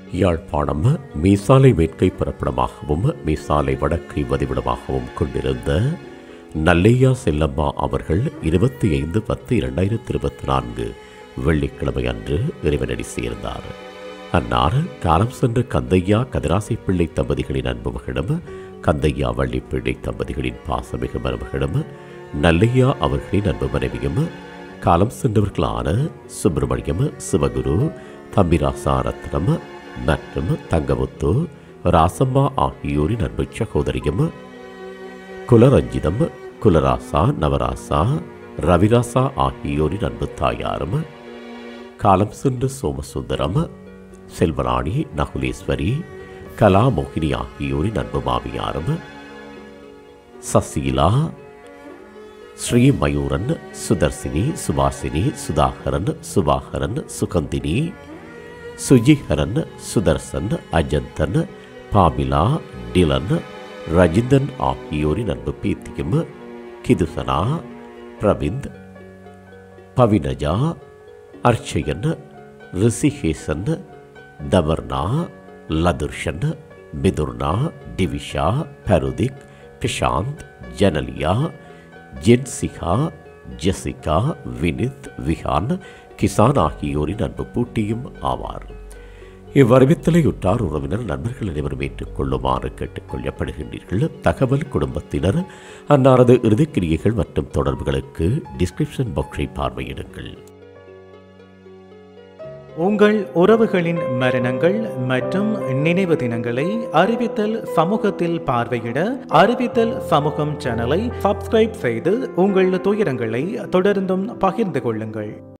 யாழ்ப்பாணம் மீசாலை மேற்கை புறப்படமாகவும் மீசாலை வடக்கை வதிவிடமாகவும் கொண்டிருந்த நல்லையா செல்லம்மா அவர்கள் 25/10/2024 வெள்ளிக்கிழமை அன்று இறைவனடி சேர்ந்தார். அன்னார் காலம் சென்ற கந்தையா கதிராசை பிள்ளை தம்பதிகளின் அன்பு மகளிடம், கந்தையா வள்ளிப்பிள்ளை தம்பதிகளின் பாசமிகு மருமகளிடம், நல்லையா அவர்களின் அன்பு மனைவியும், காலம் சென்றவர்களான சுப்பிரமணியம், சிவகுரு, தம்பிராசா ரத்னம் மற்றும் தங்கமுத்து, ராசம்மா ஆகியோரின் அன்பு சகோதரியும், குலரஞ்சிதம், குலராசா, நவராசா, ரவிராசா ஆகியோரின் அன்பு தாயாரும், காலம் சென்ற சோமசுந்தரம், செல்வராணி, நகுலேஸ்வரி, கலாமோகினி ஆகியோரின் அன்பு மாமியாரும், சசீலா, ஸ்ரீமயூரன், சுதர்சினி, சுபாசினி, சுதாகரன், சுபாகரன், சுகந்தினி, சுஜிஹரன், சுதர்சன், அஜந்தன், பாமிலா, டிலன், ரஜிந்தன் ஆகியோரின் அன்பு பேத்தியும், கிதுசனா, பிரவிந்த், பவினஜா, அர்ச்சயன், ரிஷிகேசன், தவர்னா, லதுர்ஷன், மிதுர்னா, டிவிஷா, பருதிக், பிரசாந்த், ஜனலியா, ஜென்சிகா, ஜெசிகா, வினித், விஹான், கிசான் ஆகியோரின் அன்பு பூட்டியும் ஆவார். இவ்வறிவித்தலை உற்றார் உறவினர் நண்பர்கள் அனைவரும் ஏற்றுக்கொள்ளுமாறு கேட்டுக் கொள்ளப்படுகின்றீர்கள். தகவல் குடும்பத்தினர் அன்னாரது இறுதிக்கிரியைகள் மற்றும் தொடர்புகளுக்கு டிஸ்கிரிப்ஷன் பாக்ஸை பார்வையிடுங்கள். உங்கள் உறவுகளின் மரணங்கள் மற்றும் நினைவு தினங்களை அறிவித்தல் சமூகத்தில் பார்வையிட அறிவித்தல் சமூகம் சேனலை சப்ஸ்கிரைப் செய்து உங்கள் துயரங்களை தொடர்ந்தும் பகிர்ந்து கொள்ளுங்கள்.